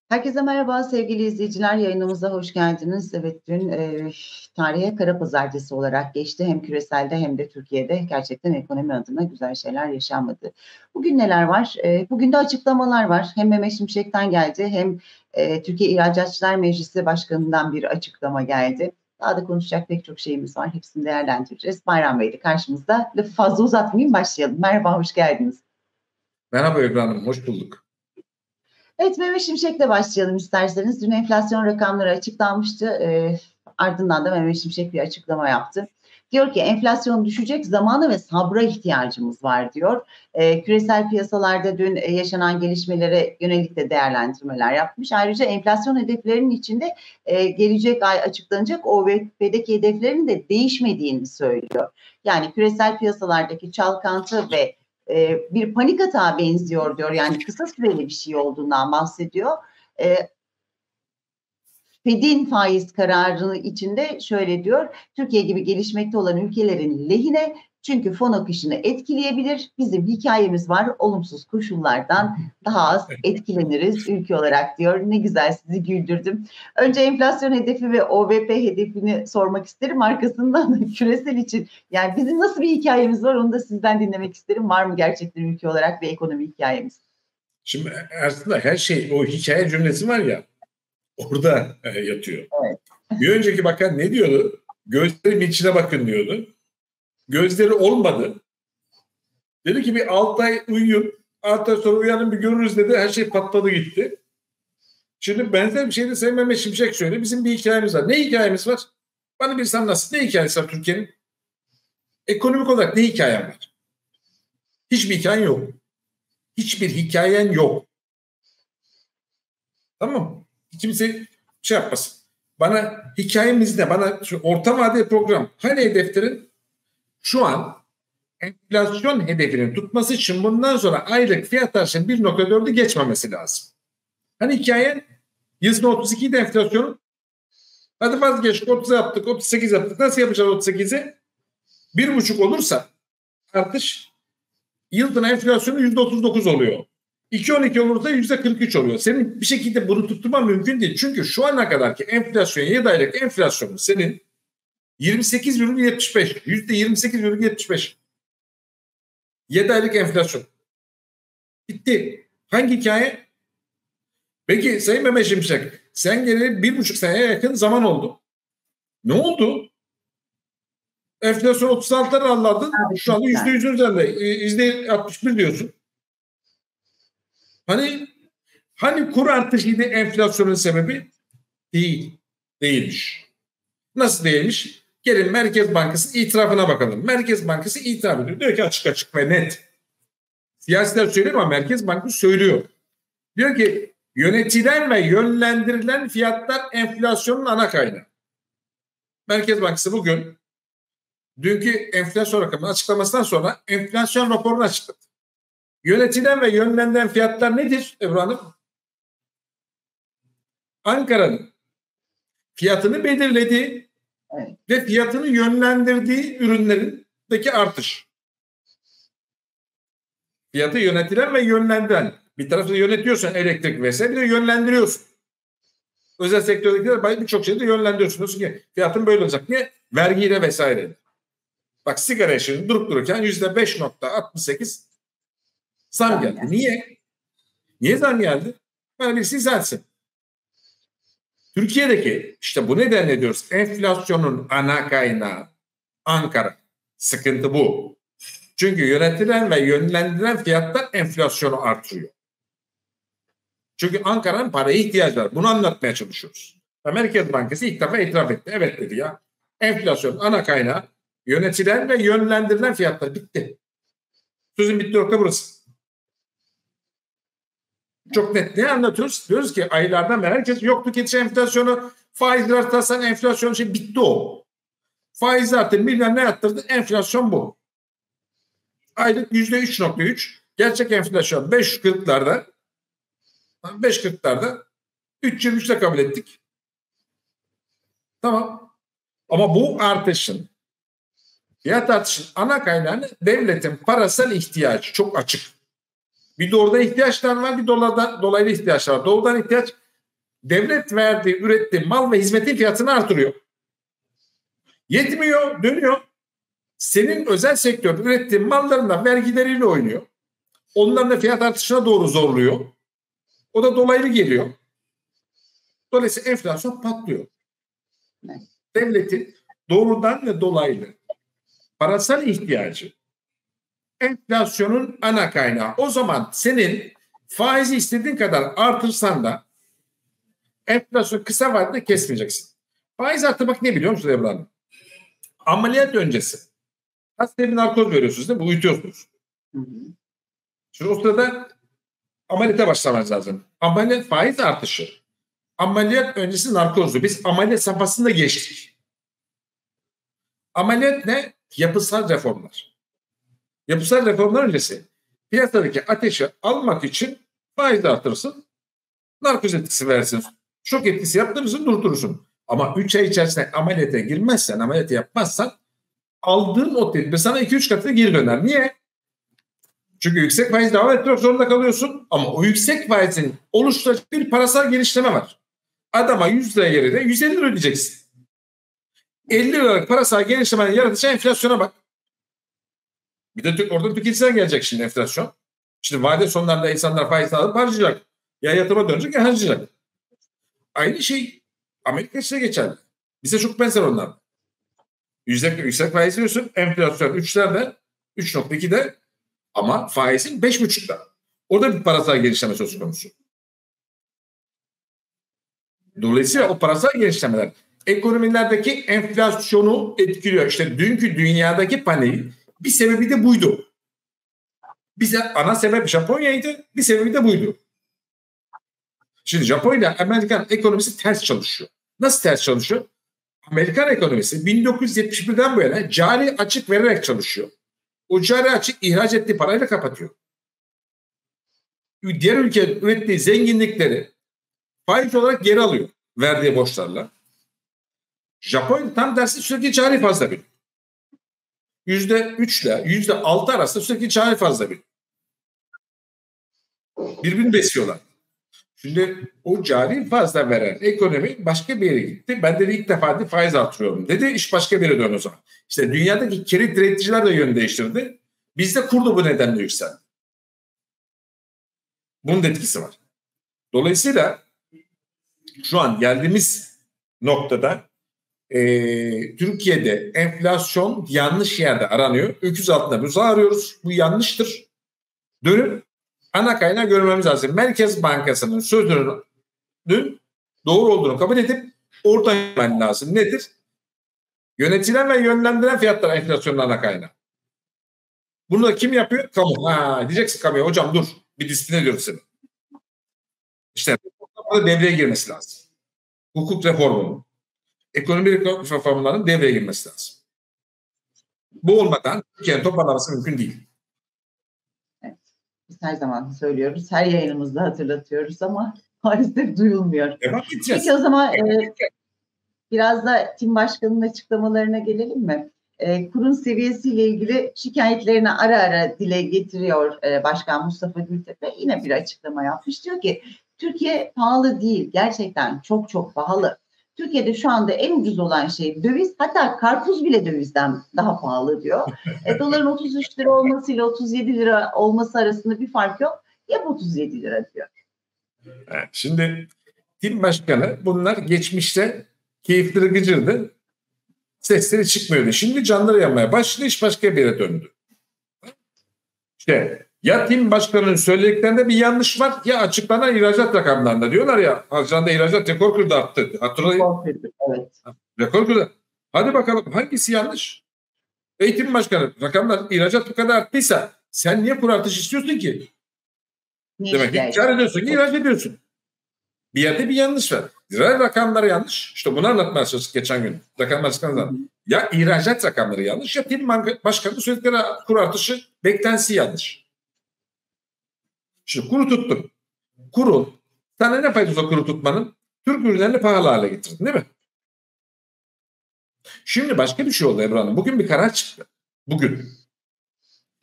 Herkese merhaba sevgili izleyiciler, yayınımıza hoş geldiniz. Evet, dün tarihe Kara Pazartesi olarak geçti. Hem küreselde hem de Türkiye'de gerçekten ekonomi adına güzel şeyler yaşanmadı. Bugün neler var? Bugün de açıklamalar var. Hem Mehmet Şimşek'ten geldi hem Türkiye İhracatçılar Meclisi Başkanı'ndan bir açıklama geldi. Daha da konuşacak pek çok şeyimiz var. Hepsini değerlendireceğiz. Bayram Bey de karşımızda. Lafı fazla uzatmayayım, başlayalım. Merhaba, hoş geldiniz. Merhaba Ebru Hanım, hoş bulduk. Evet, Mehmet Şimşek'le başlayalım isterseniz. Dün enflasyon rakamları açıklanmıştı. Ardından da Mehmet Şimşek bir açıklama yaptı. Diyor ki enflasyon düşecek, zamana ve sabra ihtiyacımız var diyor. Küresel piyasalarda dün yaşanan gelişmelere yönelik de değerlendirmeler yapmış. Ayrıca enflasyon hedeflerinin içinde gelecek ay açıklanacak OVP'deki hedeflerin de değişmediğini söylüyor. Yani küresel piyasalardaki çalkantı ve bir panik atağa benziyor diyor. Yani kısa süreli bir şey olduğundan bahsediyor. Fed'in faiz kararı içinde şöyle diyor. Türkiye gibi gelişmekte olan ülkelerin lehine, çünkü fon akışını etkileyebilir. Bizim hikayemiz var. Olumsuz koşullardan daha az etkileniriz ülke olarak diyor. Ne güzel, sizi güldürdüm. Önce enflasyon hedefi ve OVP hedefini sormak isterim. Arkasından küresel için yani bizim nasıl bir hikayemiz var, onu da sizden dinlemek isterim. Var mı gerçekten ülke olarak bir ekonomi hikayemiz? Şimdi aslında her şey, o hikaye cümlesi var ya, orada yatıyor. Evet. Bir önceki bakan ne diyordu? Gözlerim içine bakın diyordu. Gözleri olmadı. Dedi ki bir 6 ay uyuyun. 6 ay sonra uyanın bir görürüz dedi. Her şey patladı gitti. Şimdi benzer bir şey de Sayın Mehmet Şimşek söyledi. Bizim bir hikayemiz var. Ne hikayemiz var? Bana bir nasıl? Ne hikayesi var Türkiye'nin? Ekonomik olarak ne hikayen var? Hiçbir hikayen yok. Hiçbir hikayen yok. Tamam mı? Kimse şey yapmasın. Bana hikayemizde, bana şu orta vadeli program, hani hedeflerin şu an enflasyon hedefinin tutması için bundan sonra aylık fiyat artışının 1,4'ü geçmemesi lazım. Hani hikaye %32'de enflasyonun, hadi vazgeçtik 30 yaptık, 38 yaptık. Nasıl yapacağız 38'i? 1,5 olursa artış, yılın enflasyonu %39 oluyor. 2,12 olursa %43 oluyor. Senin bir şekilde bunu tutturman mümkün değil. Çünkü şu ana kadarki enflasyon, 7 aylık enflasyonu senin 28,75. %28,75. 7 aylık enflasyon. Bitti. Hangi hikaye? Peki Sayın Mehmet Şimşek, sen geleli 1,5 seneye yakın zaman oldu. Ne oldu? Enflasyon 36'ları alladın. Şu anda %100'ün üzerinde. %61 diyorsun. Hani kur artışıydı enflasyonun sebebi? Değil. Değilmiş. Nasıl değilmiş? Gelin Merkez Bankası itirafına bakalım. Merkez Bankası itiraf ediyor. Diyor ki açık açık ve net. Siyasiler söylüyor ama Merkez Bankası söylüyor. Diyor ki yönetilen ve yönlendirilen fiyatlar enflasyonun ana kaynağı. Merkez Bankası bugün dünkü enflasyon rakamının açıklamasından sonra enflasyon raporunu açıkladı. Yönetilen ve yönlendirilen fiyatlar nedir Ebru Hanım? Ankara'nın fiyatını belirlediği ve fiyatını yönlendirdiği ürünlerindeki artış. Fiyatı yönetilen ve yönlendiren. Bir tarafını yönetiyorsun, elektrik vesaire, bir de yönlendiriyorsun. Özel sektördekiler birçok şeyde yönlendiriyorsun. Diyorsun ki fiyatın böyle olacak. Niye? Vergiyle vesaire. Bak sigara şimdi durup dururken %5,68 zam geldi. Niye? Niye zam geldi? Bana birisi izah etsin. Türkiye'deki işte bu nedenle diyoruz enflasyonun ana kaynağı Ankara. Sıkıntı bu. Çünkü yönetilen ve yönlendirilen fiyatlar enflasyonu artırıyor. Çünkü Ankara'nın paraya ihtiyacı var. Bunu anlatmaya çalışıyoruz. Merkez Bankası ilk defa itiraf etti. Evet dedi ya. Enflasyonun ana kaynağı yönetilen ve yönlendirilen fiyatlar. Bitti. Sözün bitti nokta burası. Çok net. Ne anlatıyoruz? Diyoruz ki aylardan beri herkes yok tüketici enflasyonu, faizler artarsan enflasyon bitti o. Faiz arttı, milyon ne arttırdı? Enflasyon bu. Aylık %3,3. Gerçek enflasyon 5,40'larda. 5,40'larda 3,23'te kabul ettik. Tamam. Ama bu artışın, fiyat artışın ana kaynağını devletin parasal ihtiyacı çok açık. Bir doğrudan ihtiyaçlar var, bir dolaylı ihtiyaçlar var. Doğrudan ihtiyaç devlet verdiği, ürettiği mal ve hizmetin fiyatını artırıyor. Yetmiyor, dönüyor. Senin özel sektörde ürettiğin mallarından vergileriyle oynuyor. Onların da fiyat artışına doğru zorluyor. O da dolaylı geliyor. Dolayısıyla enflasyon patlıyor. Devletin doğrudan ve dolaylı parasal ihtiyacı enflasyonun ana kaynağı. O zaman senin faizi istediğin kadar artırsan da enflasyon kısa vadede kesmeyeceksin. Faiz artırmak ne biliyor musunuz Ebru Hanım? Ameliyat öncesi. Hastaya bir narkoz veriyorsunuz değil mi? Uyutuyorsunuz. Şimdi o sırada ameliyata başlamanız lazım. Ameliyat faiz artışı. Ameliyat öncesi narkozdu. Biz ameliyat safhasında geçtik. Ameliyat ne? Yapısal reformlar. Yapısal reformlar öncesi piyasadaki ateşi almak için faiz artırırsın, narkoz etkisi versin, şok etkisi yaptırırsın, durdurursun. Ama 3 ay içerisinde ameliyata girmezsen, ameliyatı yapmazsan aldığın o tedbir sana 2-3 katına geri döner. Niye? Çünkü yüksek faiz devam etmek zorunda kalıyorsun ama o yüksek faizin oluşturacak bir parasal genişleme var. Adama 100 lira yerine 150 lira ödeyeceksin. 50 liralık parasal genişlemenin yaratacağı enflasyona bak. Bir de orada tüketiciden gelecek şimdi enflasyon. Şimdi vade sonlarında insanlar faiz alıp harcayacak. Ya yatırıma dönecek ya harcayacak. Aynı şey Amerika için de geçerli. Bize çok benzer onlar. Yüksek faiz veriyorsun. Enflasyon 3'lerde, 3.2'de ama faizin 5.5'da. Orada bir parasal genişleme söz konusu. Dolayısıyla o parasal genişlemeler ekonomilerdeki enflasyonu etkiliyor. İşte dünkü dünyadaki paniğin bir sebebi de buydu. Bize ana sebep Japonya'ydı. Bir sebebi de buydu. Şimdi Japonya, Amerikan ekonomisi ters çalışıyor. Nasıl ters çalışıyor? Amerikan ekonomisi 1971'den bu yana cari açık vererek çalışıyor. O cari açık ihraç ettiği parayla kapatıyor. Diğer ülke ürettiği zenginlikleri faiz olarak geri alıyor verdiği borçlarla. Japonya tam tersi sürekli cari fazla bir. %3 ile %6 arasında sürekli cari fazla bir. Birbirini besliyorlar. Şimdi o cari fazla veren ekonomi başka bir yere gitti. Ben de ilk defa faiz artırıyorum dedi. İş başka bir yere dön o zaman. İşte dünyadaki kilit üreticiler de yön değiştirdi. Bizde kur da bu nedenle yükseldi. Bunun da etkisi var. Dolayısıyla şu an geldiğimiz noktada Türkiye'de enflasyon yanlış yerde aranıyor. Öküz altında buzağı arıyoruz. Bu yanlıştır. Dönüp ana kaynağı görmemiz lazım. Merkez Bankası'nın sözünün doğru olduğunu kabul edip oradan görmen lazım. Nedir? Yönetilen ve yönlendiren fiyatlar enflasyonun ana kaynağı. Bunu da kim yapıyor? Kamu. Diyeceksin kamuya hocam dur bir disiplin ediyoruz seni. İşte devreye girmesi lazım. Hukuk reformu, ekonomi reformlarının devreye girmesi lazım. Bu olmadan Türkiye'nin toparlaması mümkün değil. Evet. Biz her zaman söylüyoruz. Her yayınımızda hatırlatıyoruz ama maalesef duyulmuyor. Devam edeceğiz. Peki o zaman biraz da Tim Başkanı'nın açıklamalarına gelelim mi? Kurun seviyesiyle ilgili şikayetlerini ara ara dile getiriyor Başkan Mustafa Gültepe. Yine bir açıklama yapmış. Diyor ki Türkiye pahalı değil. Gerçekten çok çok pahalı. Türkiye'de şu anda en ucuz olan şey döviz. Hatta karpuz bile dövizden daha pahalı diyor. Doların 33 lira olmasıyla 37 lira olması arasında bir fark yok. Hep 37 lira diyor. Evet, şimdi Tim Başkanı bunlar geçmişte keyifleri gıcırdı. Sesleri çıkmıyordu. Şimdi canları yanmaya başladı. İş başka bir yere döndü. İşte ya Tim Başkanı'nın söylediklerinde bir yanlış var ya açıklanan ihracat rakamlarında. Diyorlar ya Haziran'da ihracat rekor kırdı arttı. Hatırlayın. Evet. Rekor kırdı. Hadi bakalım hangisi yanlış? Tim Başkanı rakamlar ihracat bu kadar arttıysa sen niye kur artış istiyorsun ki? Demek ki kar ediyorsun ki ihraç ediyorsun. Bir yerde bir yanlış var. Rakamları yanlış. İşte bunu anlatmaya çalıştık geçen gün. Rakamlar açıklandı. Ya ihracat rakamları yanlış ya Tim Başkanı'nın söyledikleri kur artışı beklentisi yanlış. Şimdi kuru tuttun. Kuru. Sana ne faydası o kuru tutmanın? Türk ürünlerini pahalı hale getirdin değil mi? Şimdi başka bir şey oldu Ebru Hanım. Bugün bir karar çıktı. Bugün.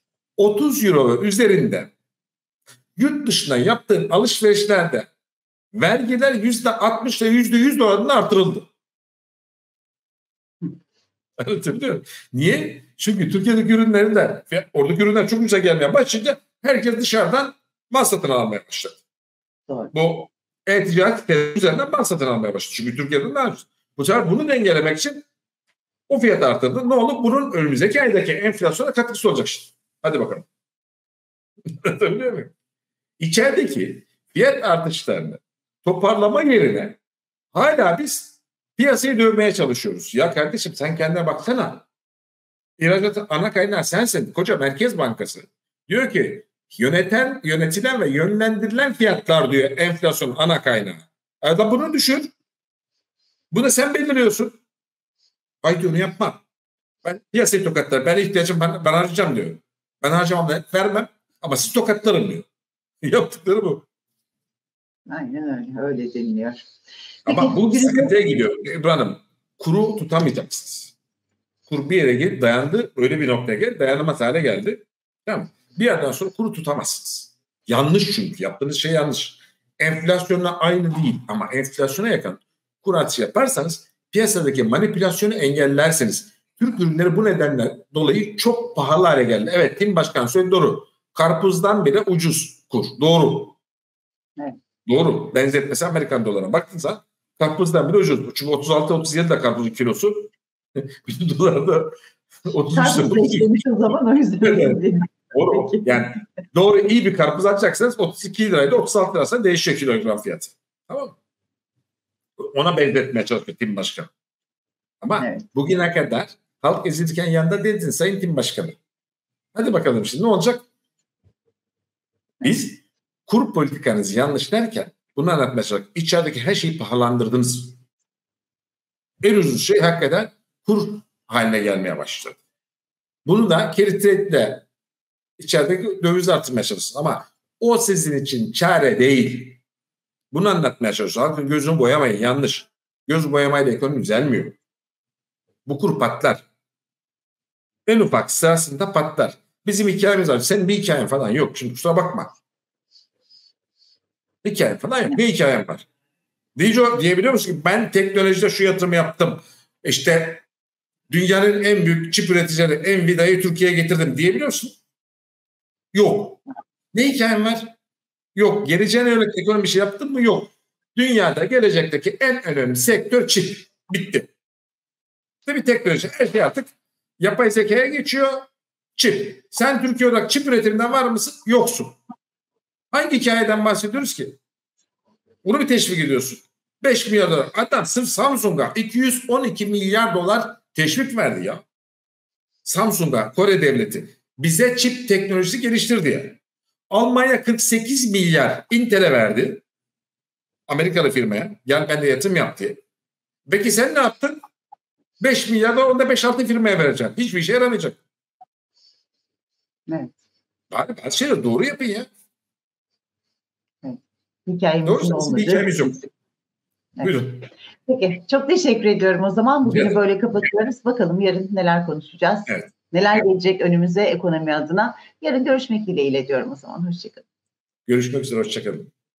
30 euro üzerinde yurt dışına yaptığın alışverişlerde vergiler %60 ile %100 oranında artırıldı. Anlatabiliyor muyum? Niye? Çünkü Türkiye'deki ürünlerin oradaki ürünler çok ucuza gelmeye başlayınca herkes dışarıdan mal satın almaya başladı. Doğru. Bu e-ticaret üzerinden mal satın almaya başladı. Çünkü Türkiye'de daha ucuz. Bu sefer bunu dengelemek için o fiyat arttırdı. Ne olur? Bunun önümüzdeki aydaki enflasyona katkısı olacak işte. Hadi bakalım. Anlatabiliyor muyum? İçerideki fiyat artışlarını toparlama yerine hala biz piyasayı dövmeye çalışıyoruz. Ya kardeşim sen kendine baksana. İhracatın ana kaynağı sensin. Koca Merkez Bankası. Diyor ki yönetilen ve yönlendirilen fiyatlar diyor enflasyonun ana kaynağı. Adam bunu düşür. Bunu sen belirliyorsun. Haydi onu yapma. Ben piyasayı tokatlarım. Ben ihtiyacım ben harcayacağım diyor. Ben harcamam vermem ama siz tokatlarım diyor. Yaptıkları bu. Aynen öyle. Öyle deniliyor. Ama bu sıkıntıya gidiyor. Ebru Hanım, kuru tutamayacaksınız. Kur bir yere dayandı. Öyle bir noktaya geldi. Dayanamaz hale geldi. Tamam. Bir yerden sonra kuru tutamazsınız. Yanlış çünkü. Yaptığınız şey yanlış. Enflasyonla aynı değil ama enflasyona yakın kur artışı yaparsanız piyasadaki manipülasyonu engellerseniz Türk ürünleri bu nedenle dolayı çok pahalı hale geldi. Evet, Tim Başkan söyledi, doğru. Karpuzdan bile ucuz kur. Doğru. Evet. Doğru. Benzetmesi Amerikan dolarına baktığınızda karpuzdan bile ucuz. Çünkü 36-37 de karpuzun kilosu. Bir dolarda 33 lira. O zaman o yüzden. Doğru. Yani doğru, iyi bir karpuz alacaksanız 32 lirayla 36 lirasına değişiyor kilogram fiyatı. Tamam mı? Ona benzetmeye çalışıyor Tim Başkan. Ama evet, bugüne kadar halk ezilirken yanında dedin Sayın Tim Başkanı. Hadi bakalım şimdi ne olacak? Biz kur politikanızı yanlış derken bunu anlatmaya çalıştık. İçerideki her şeyi pahalandırdınız. En ucuz şey hakikaten kur haline gelmeye başladı. Bunu da carry trade'le içerideki döviz artırmaya çalışsın. Ama o sizin için çare değil. Bunu anlatmaya çalışıyor. Halkın gözünü boyamayın, yanlış. Göz boyamayla ekonomi düzelmiyor. Bu kur patlar. En ufak sırasında patlar. Bizim hikayemiz var. Senin bir hikayen falan yok. Şimdi kusura bakma. Hikayen falan yok. Bir hikayem var. Diyebiliyor musun ki ben teknolojide şu yatırımı yaptım. İşte dünyanın en büyük çip üreticileri Nvidia'yı Türkiye'ye getirdim diyebiliyor musun? Yok. Ne hikayen var? Yok. Geleceğine yönelik ekonomi bir şey yaptın mı? Yok. Dünyada gelecekteki en önemli sektör çip. Bitti. İşte bir teknoloji. Her şey artık yapay zekaya geçiyor. Çip. Sen Türkiye olarak çip üretiminden var mısın? Yoksun. Hangi hikayeden bahsediyoruz ki? Bunu bir teşvik ediyorsun. 5 milyar dolar. Adam sırf Samsung'a 212 milyar dolar teşvik verdi ya. Samsung'a, Kore devleti bize çip teknolojisi geliştir diye. Almanya 48 milyar Intel'e verdi. Amerikalı firmaya. Gel ben de yatırım yap diye. Peki sen ne yaptın? 5 milyar dolar, onu da 5-6 firmaya vereceksin. Hiçbir işe yaramayacak. Evet. Bari bazı şeyleri doğru yapın ya. Evet. Hikayemizin olmadığı. Hikayemiz yok. Evet. Buyurun. Peki. Çok teşekkür ediyorum o zaman. Bugünü böyle kapatıyoruz. Bakalım yarın neler konuşacağız. Evet. Neler gelecek önümüze ekonomi adına. Yarın görüşmek dileğiyle diyorum o zaman. Hoşçakalın. Görüşmek üzere. Hoşçakalın.